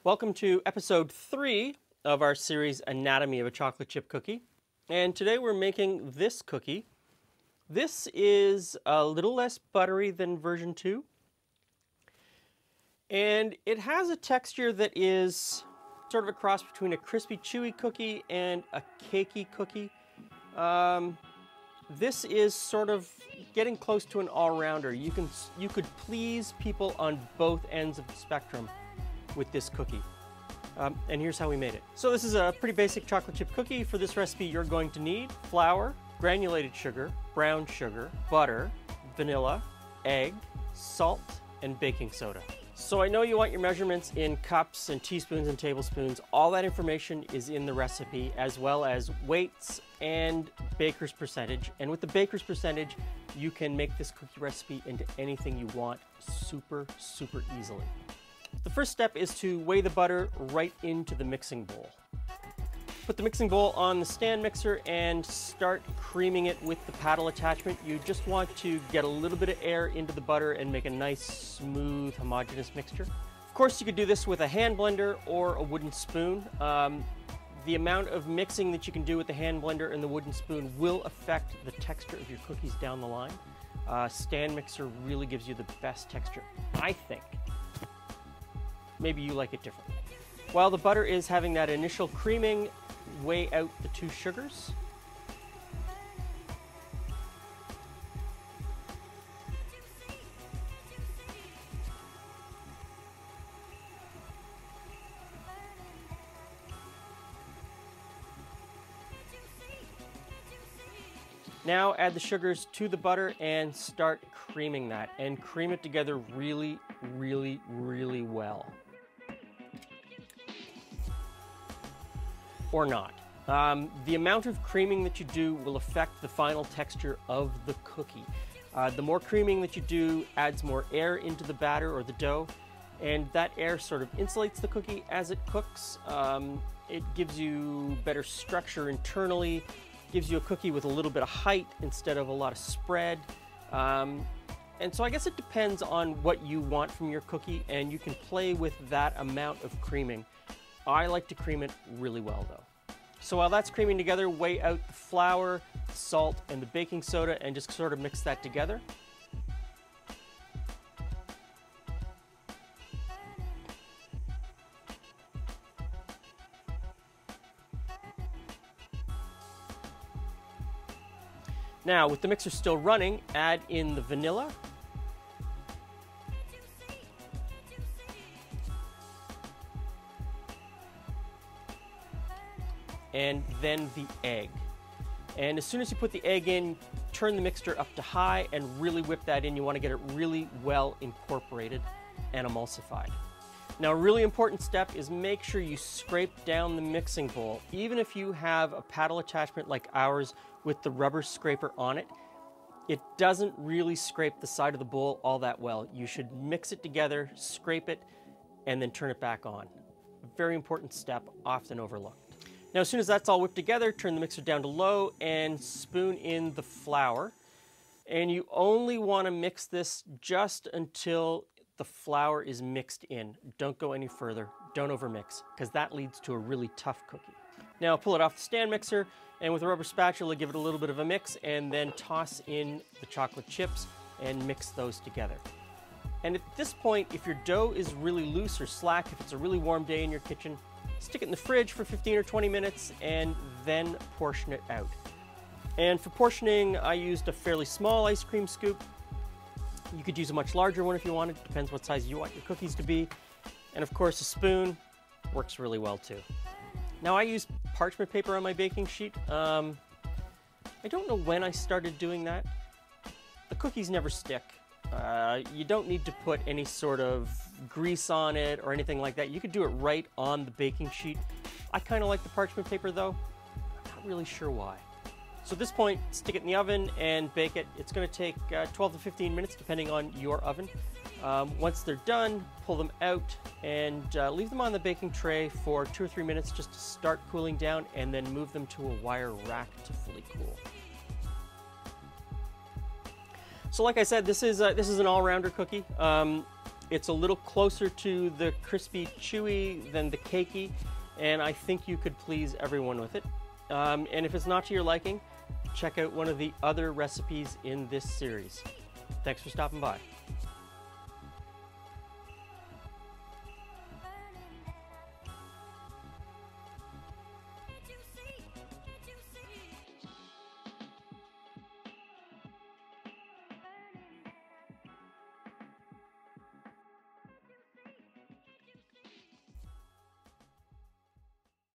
Welcome to episode 3 of our series Anatomy of a Chocolate Chip Cookie. And today we're making this cookie. This is a little less buttery than version 2. And it has a texture that is sort of a cross between a crispy chewy cookie and a cakey cookie. This is sort of getting close to an all-rounder. You could please people on both ends of the spectrum with this cookie. And here's how we made it. So this is a pretty basic chocolate chip cookie. For this recipe, you're going to need flour, granulated sugar, brown sugar, butter, vanilla, egg, salt, and baking soda. So I know you want your measurements in cups and teaspoons and tablespoons. All that information is in the recipe, as well as weights and baker's percentage. And with the baker's percentage, you can make this cookie recipe into anything you want super easily. The first step is to weigh the butter right into the mixing bowl. Put the mixing bowl on the stand mixer and start creaming it with the paddle attachment. You just want to get a little bit of air into the butter and make a nice, smooth, homogeneous mixture. Of course, you could do this with a hand blender or a wooden spoon. The amount of mixing that you can do with the hand blender and the wooden spoon will affect the texture of your cookies down the line. Stand mixer really gives you the best texture, I think. Maybe you like it differently. While the butter is having that initial creaming, weigh out the 2 sugars. Now add the sugars to the butter and start creaming that, and cream it together really well. Or not. The amount of creaming that you do will affect the final texture of the cookie. The more creaming that you do adds more air into the batter or the dough, and that air sort of insulates the cookie as it cooks. It gives you better structure internally, gives you a cookie with a little bit of height instead of a lot of spread. And so I guess it depends on what you want from your cookie, and you can play with that amount of creaming. I like to cream it really well though. So while that's creaming together, weigh out the flour, salt, and the baking soda and just sort of mix that together. Now, with the mixer still running, add in the vanilla. And then the egg. And as soon as you put the egg in, turn the mixture up to high and really whip that in. You want to get it really well incorporated and emulsified. Now, a really important step is make sure you scrape down the mixing bowl. Even if you have a paddle attachment like ours with the rubber scraper on it, it doesn't really scrape the side of the bowl all that well. You should mix it together, scrape it, and then turn it back on. A very important step, often overlooked. Now, as soon as that's all whipped together, turn the mixer down to low and spoon in the flour. And you only want to mix this just until the flour is mixed in. Don't go any further. Don't overmix, because that leads to a really tough cookie. Now, pull it off the stand mixer, and with a rubber spatula, give it a little bit of a mix, and then toss in the chocolate chips and mix those together. And at this point, if your dough is really loose or slack, if it's a really warm day in your kitchen, stick it in the fridge for 15 or 20 minutes and then portion it out. And for portioning, I used a fairly small ice cream scoop. You could use a much larger one if you wanted. Depends what size you want your cookies to be. And of course, a spoon works really well too. Now, I use parchment paper on my baking sheet. I don't know when I started doing that. The cookies never stick. You don't need to put any sort of grease on it or anything like that. You could do it right on the baking sheet. I kind of like the parchment paper though. I'm not really sure why. So at this point, stick it in the oven and bake it. It's going to take 12 to 15 minutes depending on your oven. Once they're done, pull them out and leave them on the baking tray for 2 or 3 minutes just to start cooling down, and then move them to a wire rack to fully cool. So like I said, this is an all-rounder cookie. It's a little closer to the crispy chewy than the cakey, and I think you could please everyone with it. And if it's not to your liking, check out one of the other recipes in this series. Thanks for stopping by.